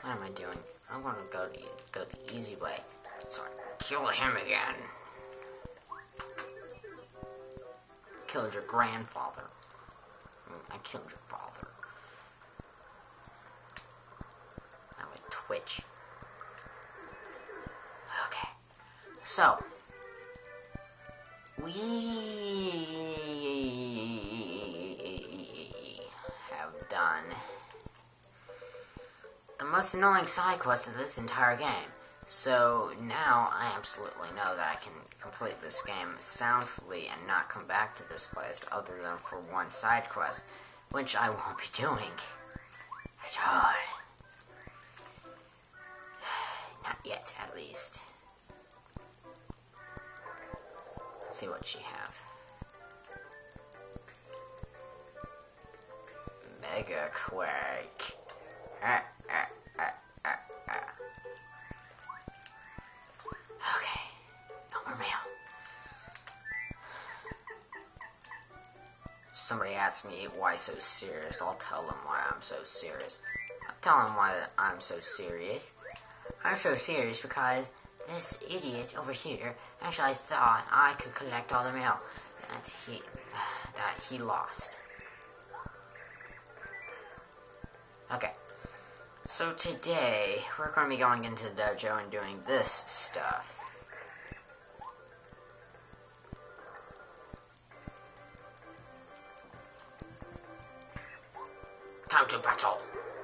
What am I doing? I'm gonna go the easy way. So I kill him again. Killed your grandfather. I killed your father. Now with Twitch. Okay. So we have done the most annoying side quest of this entire game. So now I absolutely know that I can complete this game soundfully and not come back to this place other than for one side quest, which I won't be doing at all. Not yet, at least. Let's see what you have. Mega Quake. Okay, no more mail. Somebody asked me why so serious. I'll tell them why I'm so serious. I'll tell them why I'm so serious. I'm so serious because this idiot over here actually thought I could collect all the mail that he lost. Okay. So today, we're going to be going into the dojo and doing this stuff. Time to battle.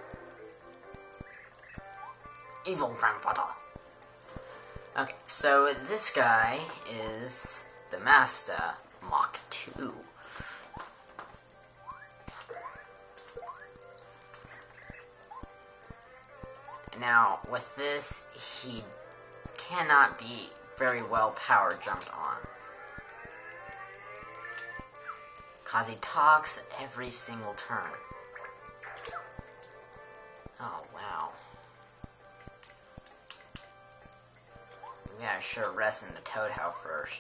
Evil grandfather. Okay, so this guy is the Master Mach 2. Now, with this, he cannot be very well power jumped on. Cause he talks every single turn. Oh, wow. We gotta sure rest in the Toad House first.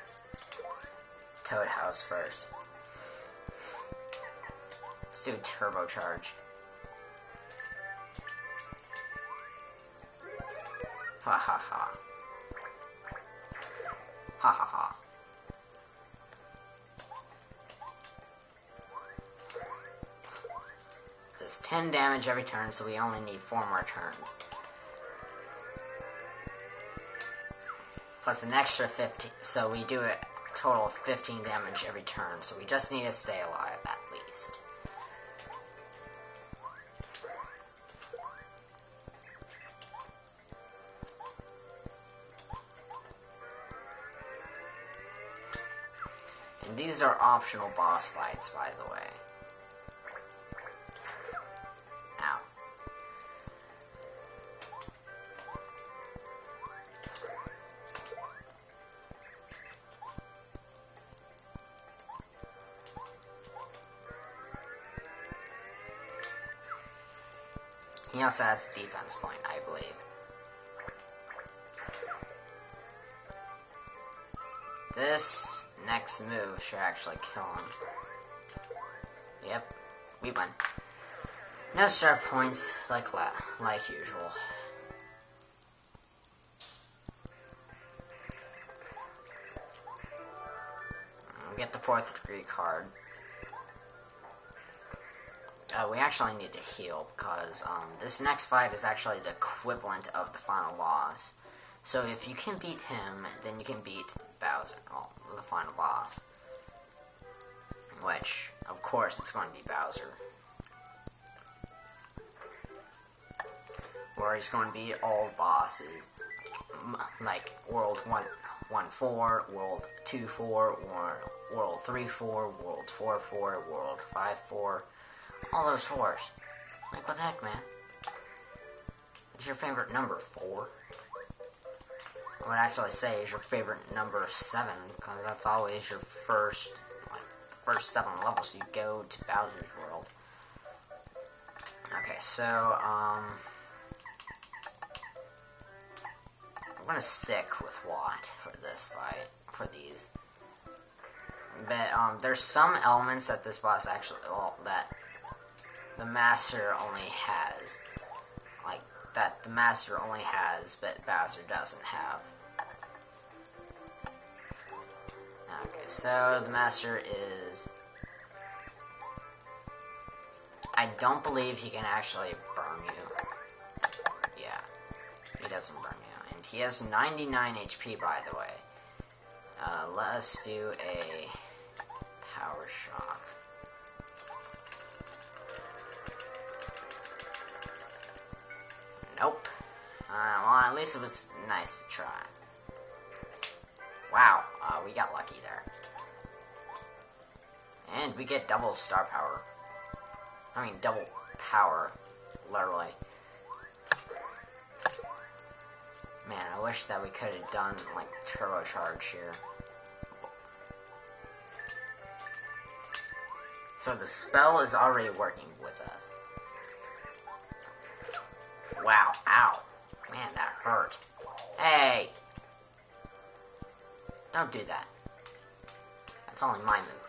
Let's do turbocharge. Ha ha ha. Ha ha ha. Does 10 damage every turn, so we only need 4 more turns. Plus an extra 15, so we do a total of 15 damage every turn, so we just need to stay alive at least. And these are optional boss fights, by the way. Ow. He also has a defense point, I believe. This next move should actually kill him. Yep, we win. No star points, like usual. We get the 4th degree card. We actually need to heal, because this next fight is actually the equivalent of the final boss. So if you can beat him, then you can beat Bowser, well, the final boss. Which, of course, it's going to be Bowser. Or he's going to be all bosses. Like World 1-4, World 2-4, World 3-4, World 4-4, World 5-4. All those 4s. Like, what the heck, man? What's your favorite number? 4? I would actually say is your favorite number 7, because that's always your first 7 levels you go to Bowser's World. Okay, so, I'm gonna stick with Watt for this fight, for these. But, there's some elements that this boss actually, well, that the Master only has. Like, that the Master only has, but Bowser doesn't have. Okay, so the Master is... I don't believe he can actually burn you. Yeah, he doesn't burn you. And he has 99 HP, by the way. Let us do a Power Shock. Nope. Well, at least it was nice to try. Wow, we got lucky there. And we get double star power. I mean, double power, literally. Man, I wish that we could have done, like, turbocharge here. So the spell is already working with us. Wow, ow. Man, that hurt. Hey! Don't do that. That's only my move.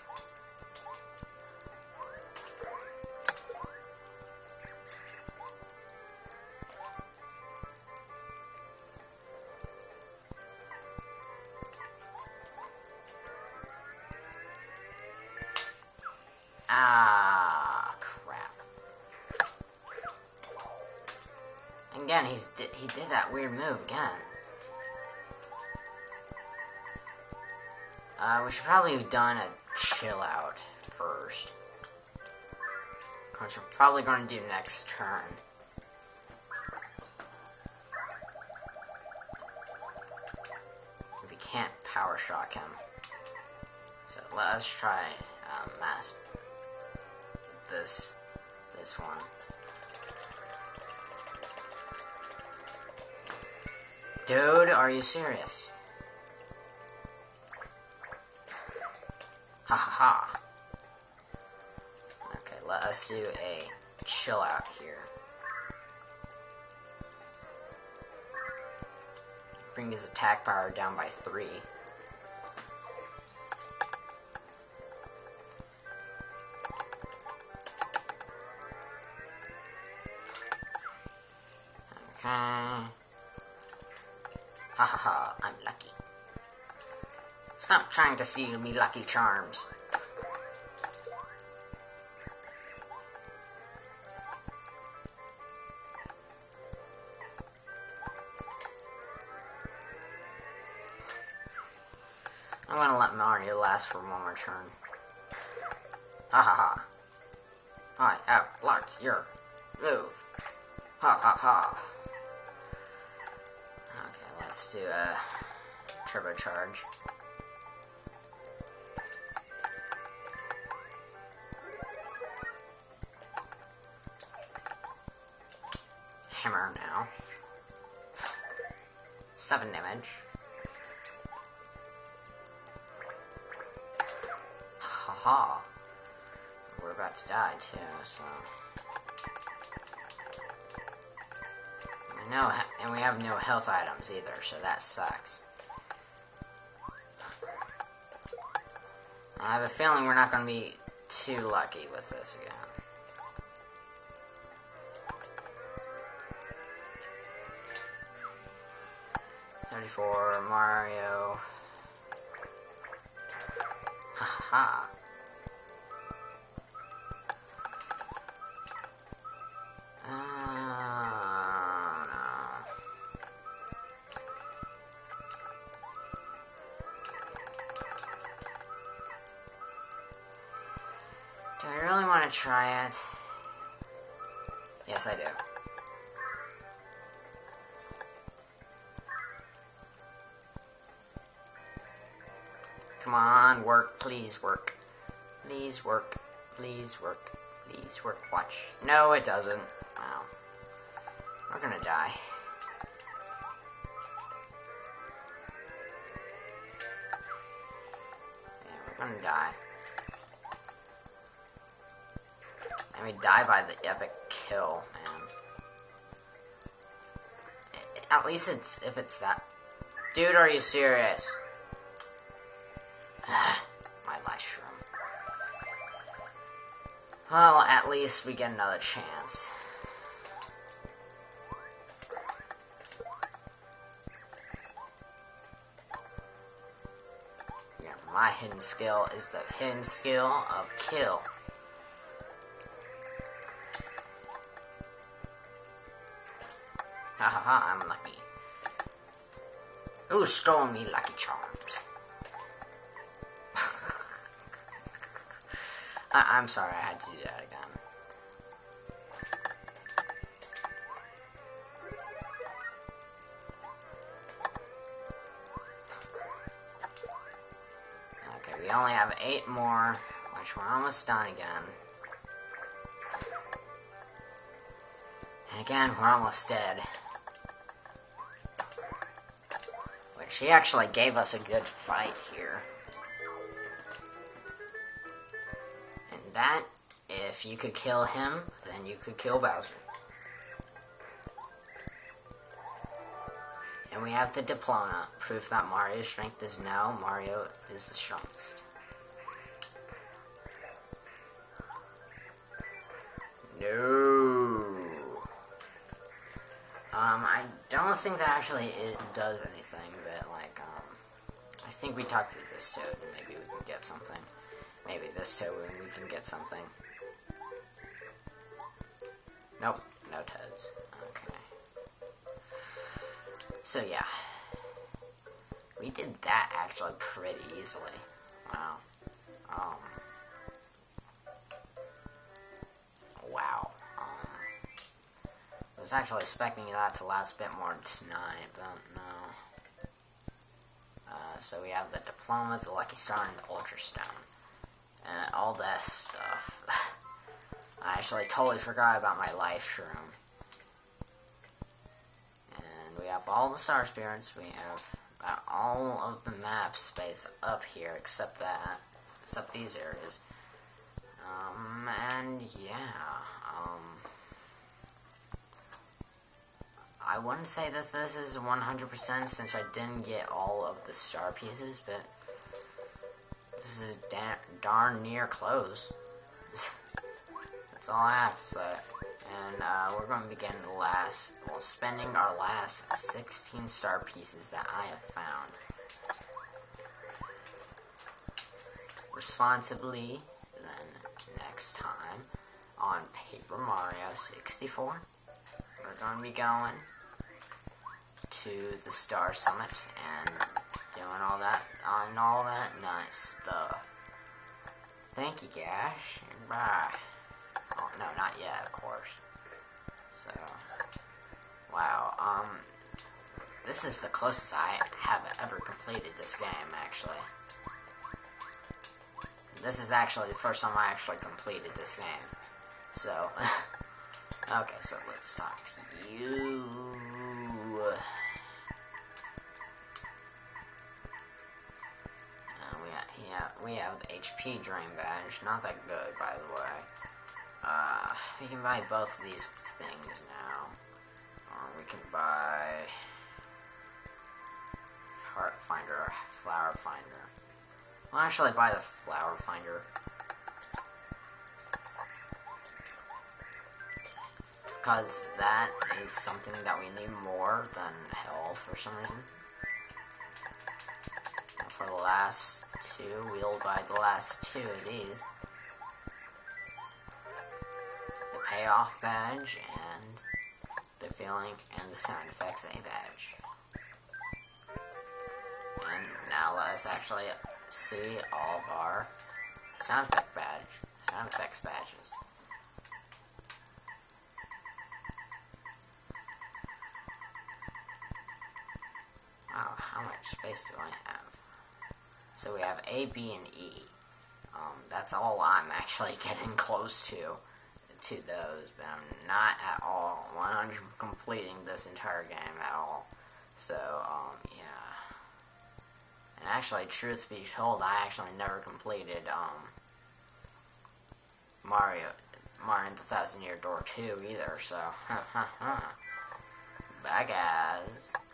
Ah, crap. Again, he did that weird move again. We should probably have done a chill out first. Which we're probably going to do next turn. If we can't power shock him. So let us try this one. Dude, are you serious? Ha ha ha. Okay, let us do a chill out here. Bring his attack power down by 3. Okay. Ha ha ha, I'm lucky. Stop trying to steal me Lucky Charms. I'm gonna let Mario last for one more turn. Ha ha ha. I have blocked your move. Ha ha ha. Okay, let's do a turbocharge. Hammer now. 7 damage. Haha. We're about to die too, so. And we have no health items either, so that sucks. I have a feeling we're not going to be too lucky with this again. For Mario. Haha. No. Do I really want to try it? Yes, I do. Come on, work, please work. Please work, please work, please work. Watch. No, it doesn't. Wow. We're gonna die. Yeah, we're gonna die. And we die by the epic kill, man. At least it's, if it's that. Dude, are you serious? My mushroom. Well, at least we get another chance. my hidden skill is the hidden skill of kill. Hahaha, I'm lucky. Who stole me Lucky Charms? I'm sorry, I had to do that again. Okay, we only have 8 more, which we're almost done again. And again, we're almost dead. Which he actually gave us a good fight here. And that, if you could kill him, then you could kill Bowser. And we have the Diploma, proof that Mario's strength is no, Mario is the strongest. No. I don't think that actually it does anything, but like, I think we talked to this Toad, and maybe we can get something. Maybe this Toad, and we can get something. Nope, no Toads. Okay. So yeah. We did that actually pretty easily. Wow. Wow. I was actually expecting that to last a bit more tonight, but no. So we have the Diploma, the Lucky Star, and the Ultra Stone. And all that stuff. I actually totally forgot about my Life Shroom. And we have all the Star Spirits, we have all of the map space up here, except these areas. And yeah, I wouldn't say that this is 100% since I didn't get all of the star pieces, but this is darn near close. That's all I have to say. And we're going to begin spending our last 16 star pieces that I have found. Responsibly, then next time on Paper Mario 64, we're going to be going to the Star Summit and doing all that nice stuff. Thank you, Gash, and bye. Oh, no, not yet, of course. So, wow, this is the closest I have ever completed this game, actually. This is actually the first time I actually completed this game. So, okay, so let's talk to you. We have the HP Dream Badge. Not that good, by the way. We can buy both of these things now. Or we can buy Heart Finder or Flower Finder. I'll actually buy the Flower Finder. Because that is something that we need more than health for some reason. And for the last two, we'll buy the last two of these. The Payoff Badge and the Feeling and the Sound Effects A Badge. And now let's actually see all of our sound effects badges. Wow, how much space do I have? So we have A, B, and E. That's all I'm actually getting close to those, but I'm not at all 100% completing this entire game at all. So, yeah. And actually, truth be told, I actually never completed, Mario and the Thousand Year Door 2 either, so, bye guys.